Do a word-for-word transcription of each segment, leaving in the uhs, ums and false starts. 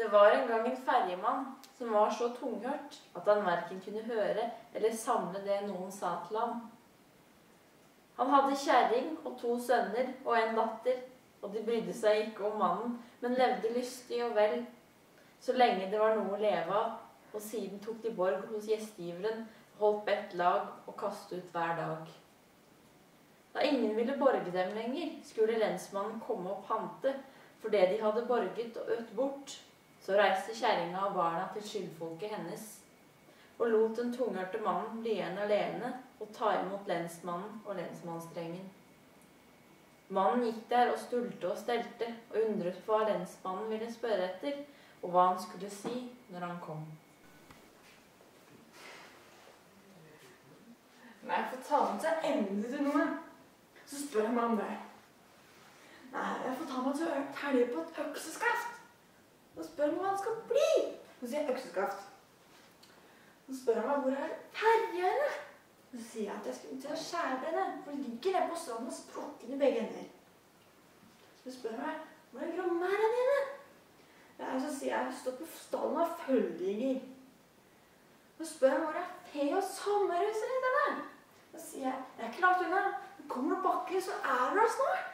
Det var en gang en ferjemann som var så tunghørt at han hverken kunne høre eller samle det noen sa til ham. Han hadde kjerring og to sønner og en datter, og de brydde seg ikke om mannen, men levde lystig og vel, så lenge det var noe å leve av, og siden tok de borg hos gjestgiveren, holdt bedt lag og kastet ut hver dag. Da ingen ville borge dem lenger, skulle lensmannen komme og pante, for det de hadde borget og ødt bort. Så reiste kjerringa og barna til skyldfolket hennes, og lot den tunghørte mannen bli igjen alene og ta imot lensmannen og lensmannsdrengen. Mannen gikk der og stulte og stelte, og undret på hva lensmannen ville spørre etter, og hva han skulle si når han kom. Nei, jeg får ta med til ende til noe. Så spør jeg meg om det. Nei, jeg får ta meg til å telje på et økseskaft. Så spør jeg meg hva han skal bli. Så sier jeg økseskaft. Så spør jeg meg hvor er ferjene. Så sier jeg at jeg skulle til å skjære henne, for det ligger der på stranden og sprukken i begge ender. Så spør jeg meg hvor er grommeren dine. Ja, så sier jeg at jeg står på stallen og følger. Så spør jeg hvor er fe og sommerhuset ditt denne. Så sier jeg, det er ikke langt unna. Kommer du bakken, så er du da snart.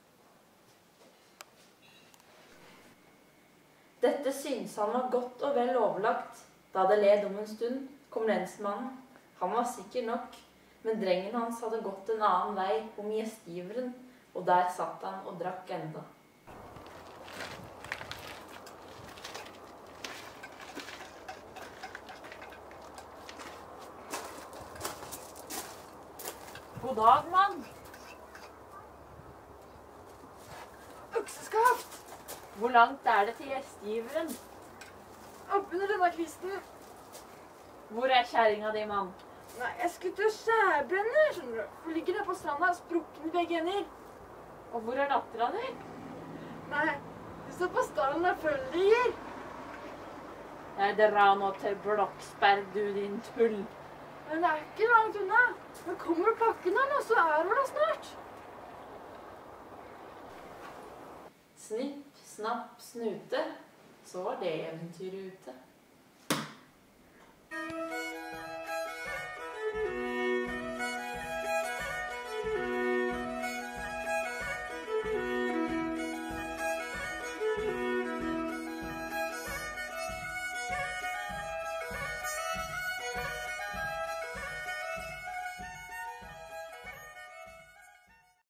Dette synes han var godt og vel overlagt. Da det led om en stund, kom lensmannen. Han var sikker nok, men drengen hans hadde gått en annen vei om gjestgiveren, og der satt han og drakk enda. God dag, mann. Økseskaft! Hvor langt er det til gjestgiveren? Oppunder denne kvisten. Hvor er kjerringa di, mann? Nei, jeg skulle til å skjærbrenne, skjønner du. Hun ligger der på stranda, sprukken i begge ender. Og hvor er dattera di? Nei, du står på stallen der følgen ligger. Jeg drar nå til Bloksberg, du din tull. Men det er ikke langt unna. Men kommer du pakken her nå, så er du da snart. Snipp, snapp, snute, så var det eventyret ute.